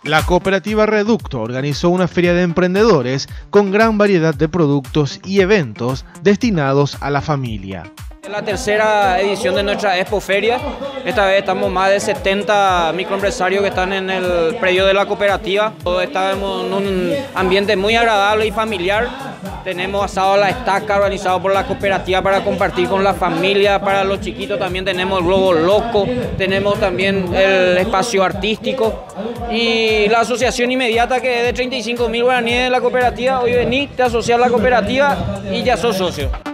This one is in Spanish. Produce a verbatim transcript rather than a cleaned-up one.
La cooperativa Reducto organizó una feria de emprendedores con gran variedad de productos y eventos destinados a la familia. Es la tercera edición de nuestra Expo Feria. Esta vez estamos más de setenta microempresarios que están en el predio de la cooperativa. Estamos en un ambiente muy agradable y familiar. Tenemos asado a la estaca organizado por la cooperativa para compartir con la familia. Para los chiquitos también tenemos el globo loco, tenemos también el espacio artístico y la asociación inmediata que es de treinta y cinco mil guaraníes de la cooperativa. Hoy venís, te asocias a la cooperativa y ya sos socio.